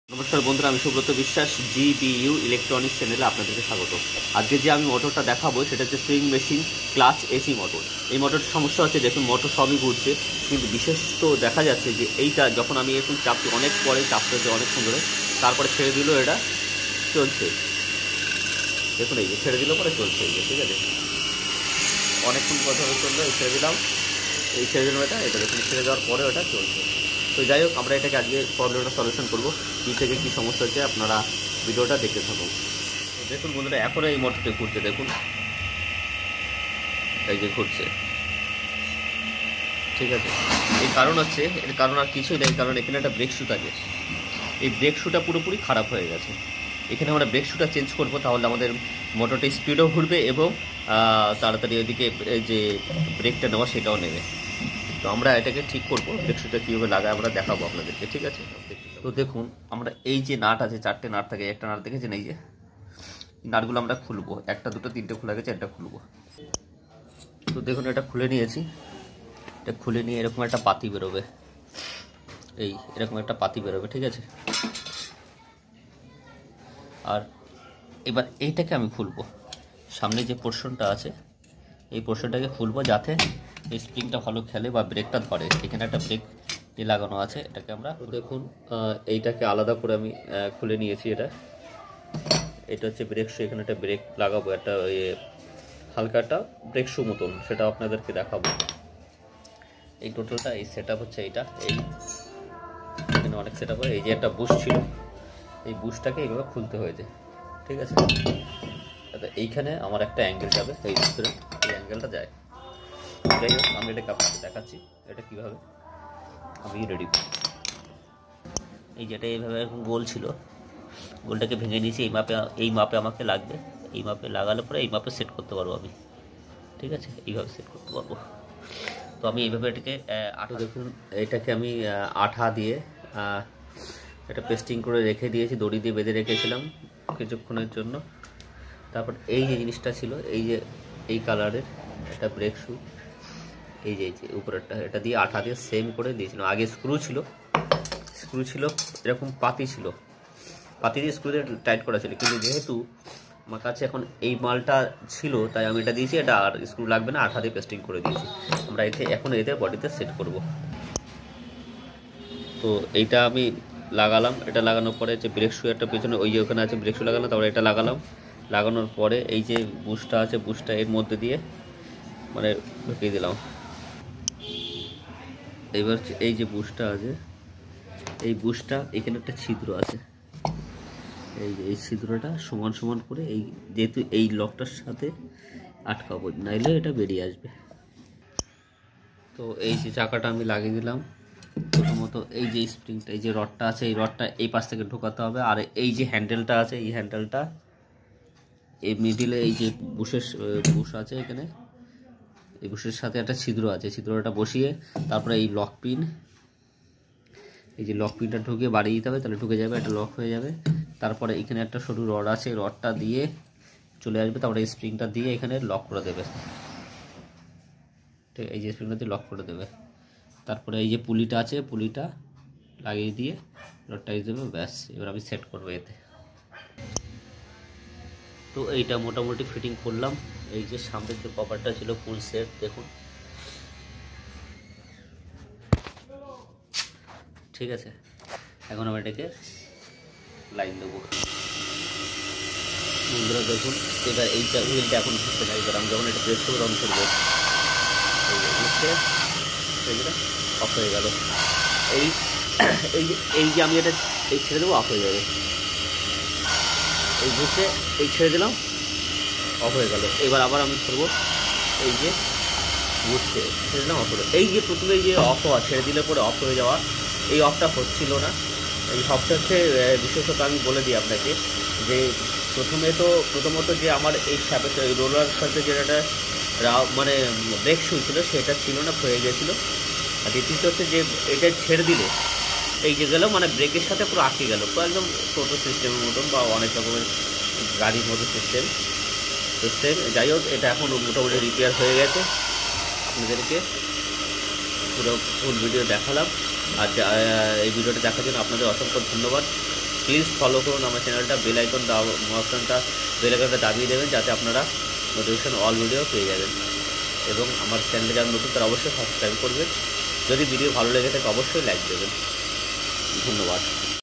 নমস্কার বন্ধুরা, আমি সুব্রত বিশ্বাস, জিবিইউ ইলেকট্রনিক্স চ্যানেলে আপনাদেরকে স্বাগত। আজকে যে আমি মোটরটা দেখাবো সেটা হচ্ছে swing machine clutch AC motor. এই মোটরটার সমস্যা হচ্ছে, দেখুন মোটর সবই ঘুরছে, কিন্তু বিশেষত দেখা যাচ্ছে যে এইটা যখন আমি এখন চাপছি, অনেক পরে চাপতে হচ্ছে অনেকক্ষণ ধরে, তারপরে ছেড়ে দিল, এটা চলছে। দেখুন এই যে ছেড়ে দিল, পরে চলছে, এই যে ঠিক আছে, অনেকক্ষণ কথা চললো, এই ছেড়ে দিলাম, এই ছেড়ে দিলাম, এটা দেখুন ছেড়ে দেওয়ার পরে ওটা চলছে। তো যাই হোক, আমরা এটাকে আজকে প্রবলেমটা সলিউশন করবো, কী থেকে কী সমস্যা হচ্ছে আপনারা ভিডিওটা দেখতে থাকুন। তো দেখুন বন্ধুরা, এখন এই মোটরটি ঘুরছে, দেখুন এই যে ঘুরছে, ঠিক আছে। এর কারণ হচ্ছে, এর কারণ আর কিছুই নেই, কারণ এখানে একটা ব্রেক শ্যু থাকে, এই ব্রেক শ্যুটা পুরোপুরি খারাপ হয়ে গেছে। এখানে আমরা ব্রেক শ্যুটা চেঞ্জ করবো, তাহলে আমাদের মোটরটা স্পিডও ঘুরবে এবং তাড়াতাড়ি ওইদিকে যে ব্রেকটা নেওয়া সেটাও নেবে। তো আমরা এটাকে ঠিক করবো, ব্রেক শ্যুটা কীভাবে লাগায় আমরা দেখাবো আপনাদেরকে, ঠিক আছে। তো দেখুন, আমরা এই যে নাট আছে, 4টে নাট থাকে, একটা নাট দেখেছেন, এই যে নাটগুলো আমরা খুলবো, 1, 2, 3টে খোলা গেছে, এটা খুলবো। তো দেখুন, এটা খুলে নিয়েছি, এটা খুলে নিয়ে এরকম একটা পাতি বেরোবে, এই এরকম একটা পাতি বেরোবে, ঠিক আছে। আর এবার এইটাকে আমি খুলবো, সামনে যে পোর্শনটা আছে এই পোর্শনটাকে খুলবো, যাতে এই স্প্রিংটা ভালো খেলে বা ব্রেকটা ধরে। এখানে একটা ব্রেক লাগানো আছে, এটাকে আমরা দেখুন এইটাকে আলাদা করে আমি খুলে নিয়েছি। এটা হচ্ছে ব্রেক শু, এখানে একটা ব্রেক লাগাবো, একটা হালকা একটা ব্রেক শু মতন, সেটা আপনাদেরকে দেখাবো। এই টোটালটা এই সেট আপ হচ্ছে এইটা, এই এখানে অনেক সেট আপ হয়। এই যে একটা বুশ ছিল, এই বুশটাকে এইভাবে খুলতে হয়েছে, ঠিক আছে। এইখানে আমার একটা অ্যাঙ্গেল যাবে, এই ভিতরে এই অ্যাঙ্গেলটা যায়। যাই হোক, আমি এটাকে আপনাকে দেখাচ্ছি এটা কীভাবে আমি রেডি করি। এই যেটা এইভাবে এখন গোল ছিল, গোলটাকে ভেঙে নিয়েছি, এই মাপে আমাকে লাগবে, এই মাপে লাগালে পরে এই মাপে সেট করতে পারবো আমি, ঠিক আছে, এইভাবে সেট করতে পারবো। তো আমি এইভাবে এটাকে আঠা, দেখুন এটাকে আমি আঠা দিয়ে এটা পেস্টিং করে রেখে দিয়েছি, দড়ি দিয়ে বেঁধে রেখেছিলাম কিছুক্ষণের জন্য। তারপর এই যে জিনিসটা ছিল, এই যে এই কালারের একটা ব্রেক শু, এই যে উপরেরটা, এটা দিয়ে আঠা দিয়ে সেম করে দিয়েছিলাম। আগে স্ক্রু ছিল এরকম পাতি ছিল, পাতি দিয়ে স্ক্রু দিয়ে টাইট করা ছিল, কিন্তু যেহেতু আমার কাছে এখন এই মালটা ছিল, তাই আমি এটা দিয়েছি, এটা আর স্ক্রু লাগবে না, আঠা দিয়ে পেস্টিং করে দিয়েছি। আমরা এখন এতে বডিতে সেট করব। তো এইটা আমি লাগালাম, এটা লাগানোর পরে যে ব্রেক শু একটা পেছনে, ওই যে ওখানে আছে ব্রেক শু লাগালাম, তারপরে এটা লাগালাম। লাগানোর পরে এই যে বুশটা আছে, বুশটা এর মধ্যে দিয়ে মানে ঢুকিয়ে দিলাম। এবার এই যে বুশটা আছে, এই বুশটা এখানে একটা ছিদ্র আছে, এই যে এই ছিদ্রটা সমান সমান করে, এই যেহেতু এই লকটার সাথে আটকাবো, নাইলে এটা বেরিয়ে আসবে। তো এই যে চাকাটা আমি লাগিয়ে দিলাম। প্রথমত এই যে স্প্রিংটা, এই যে রডটা আছে, এই রডটা এই পাশ থেকে ঢোকাতে হবে। আর এই যে হ্যান্ডেলটা আছে, এই হ্যান্ডেলটা এই মিডিলে, এই যে বুশ আছে এখানে, এই বুশের সাথে একটা ছিদ্র আছে, ছিদ্রটা বসিয়ে তারপরে এই লক পিন, এই যে লক পিনটা ঢুকিয়ে বাড়িয়ে দিতে হবে, তাহলে ঢুকে যাবে, এটা লক হয়ে যাবে। তারপরে এখানে একটা সরু রড আছে, রডটা দিয়ে চলে আসবে, তারপরে এই স্প্রিংটা দিয়ে এখানে লক করে দেবে, ঠিক, এই যে স্প্রিংটা দিয়ে লক করে দেবে। তারপরে এই যে পুলিটা আছে, পুলিটা লাগিয়ে দিয়ে রডটা দিয়ে দেবে, ব্যাস। এবার আমি সেট করবো এতে। তো এইটা মোটামুটি ফিটিং করলাম। এই যে সামনের যে কভারটা ছিল ফুল সেট, দেখুন, ঠিক আছে। এখন আমি এটাকে লাইন দেবো। বন্ধুরা দেখুন, এবার এইটা হুইলটা এখন ঘুরতে না, এবার আমি যখন এটা প্রেস করে অন করবো, এইটা অফ হয়ে গেল। এই যে আমি এটা এই ছেড়ে দেবো, অফ হয়ে যাবে, এই ঘুরছে, এই ছেড়ে দিলাম, অফ হয়ে গেল। এবার আবার আমি করবো, এই যে ঘুরছে, ছেড়ে দিলাম, অফ হলো। এই যে প্রথমে এই যে অফ হওয়া, ছেড়ে দিলে পরে অফ হয়ে যাওয়া, এই অফটা হচ্ছিল না। এই অফটা হচ্ছে বিশেষত আমি বলে দিই আপনাকে, যে প্রথমত যে আমার এই সাথে এই রোলার সাথে যেটা মানে ব্রেক শু ছিল, সেটা ছিল না, হয়ে গেছিলো। আর দ্বিতীয়ত হচ্ছে যে এটা ছেড়ে দিলে এই যে গেল, মানে ব্রেকের সাথে পুরো আটকে গেল, পুরো একদম টোটো সিস্টেমের মতন বা অনেক রকমের গাড়ির মতো সিস্টেম। তো সেম, যাই হোক, এটা এখন মোটামুটি রিপেয়ার হয়ে গেছে। আপনাদেরকে পুরো ফুল ভিডিও দেখালাম। আর এই ভিডিওটা দেখার জন্য আপনাদের অসংখ্য ধন্যবাদ। প্লিজ ফলো করুন আমার চ্যানেলটা, বেল আইকনটা দাবিয়ে দেবেন যাতে আপনারা নোটিফিকেশন অল ভিডিও পেয়ে যাবেন। এবং আমার চ্যানেলে যারা নতুন তারা অবশ্যই সাবস্ক্রাইব করবেন। যদি ভিডিও ভালো লেগে থাকে অবশ্যই লাইক দেবেন। ধন্যবাদ।